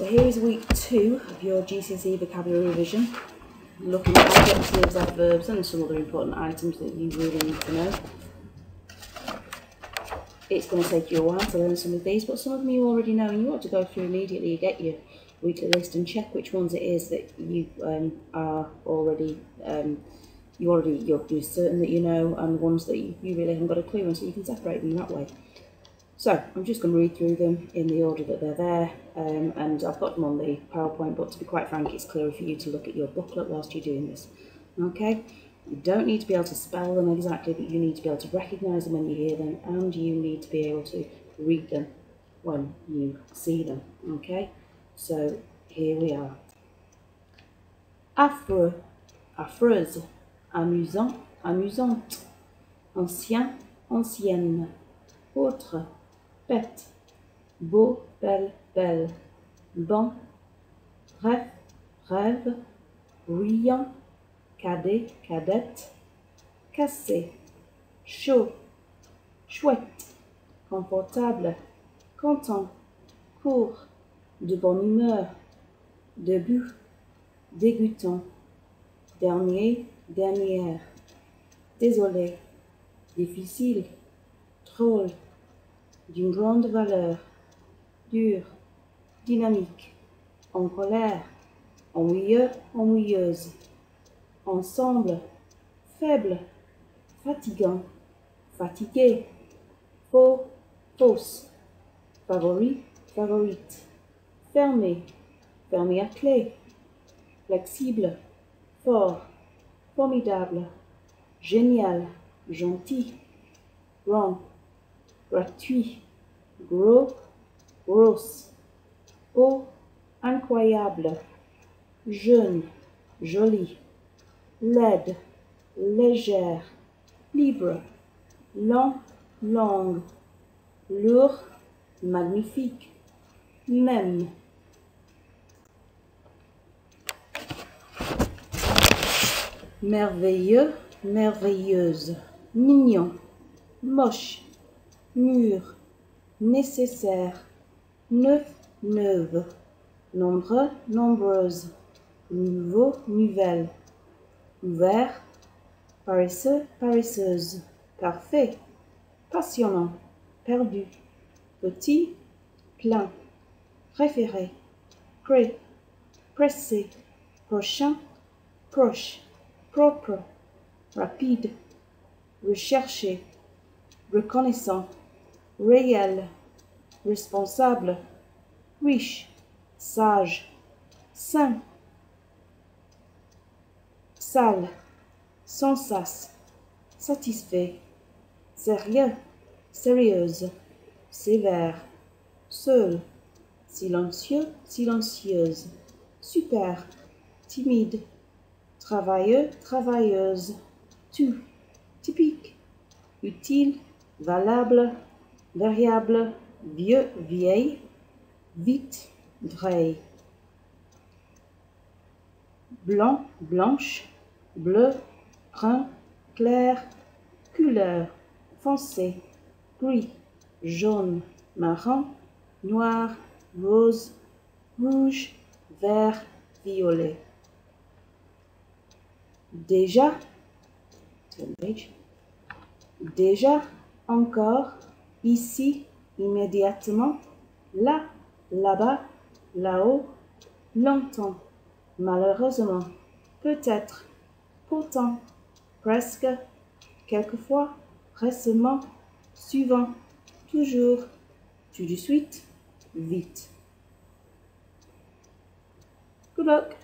So here is week 2 of your GCSE vocabulary revision, looking at adjectives, adverbs and some other important items that you really need to know. It's going to take you a while to learn some of these, but some of them you already know and you want to go through immediately. You get your weekly list and check which ones it is that you are already, you're certain that you know, and ones that you really haven't got a clue on, so you can separate them that way. So I'm just going to read through them in the order that they're there, and I've got them on the PowerPoint, but to be quite frank, it's clearer for you to look at your booklet whilst you're doing this. Okay? You don't need to be able to spell them exactly, but you need to be able to recognise them when you hear them, and you need to be able to read them when you see them. Okay? So here we are. Affreux, affreuse, amusant, amusante, ancien, ancienne, autre, bête, beau, belle, belle, bon, bref, rêve, bruyant, cadet, cadette, cassé, chaud, chouette, confortable, content, court, de bonne humeur, debout, dégoûtant, dernier, dernière, désolé, difficile, drôle, d'une grande valeur, dur, dynamique, en colère, ennuyeux, ennuyeuse, ensemble, faible, fatigant, fatigué, faux, fausse, favori, favorite, fermé, fermé à clé, flexible, fort, formidable, génial, gentil, grand, gratuit, gros, grosse, haut, incroyable, jeune, jolie, laide, légère, libre, lent, longue, lourd, magnifique, même. Merveilleux, merveilleuse, mignon, moche, mûr, nécessaire, neuf, neuve, nombreux, nombreuse, nouveau, nouvelle, ouvert, paresseux, paresseuse, parfait, passionnant, perdu, petit, plein, préféré, prêt, pressé, prochain, proche, propre, rapide, recherché, reconnaissant, réel, responsable, riche, sage, sain, sale, sans sas, satisfait, sérieux, sérieuse, sévère, seul, silencieux, silencieuse, super, timide, travailleux, travailleuse, tout, typique, utile, valable, variable, vieux, vieille, vite, vrai, blanc, blanche, bleu, brun, clair, couleur, foncé, gris, jaune, marron, noir, rose, rouge, vert, violet. Déjà, déjà, encore, ici, immédiatement, là, là-bas, là-haut, longtemps, malheureusement, peut-être, pourtant, presque, quelquefois, récemment, souvent, toujours, tout de suite, vite. Good luck!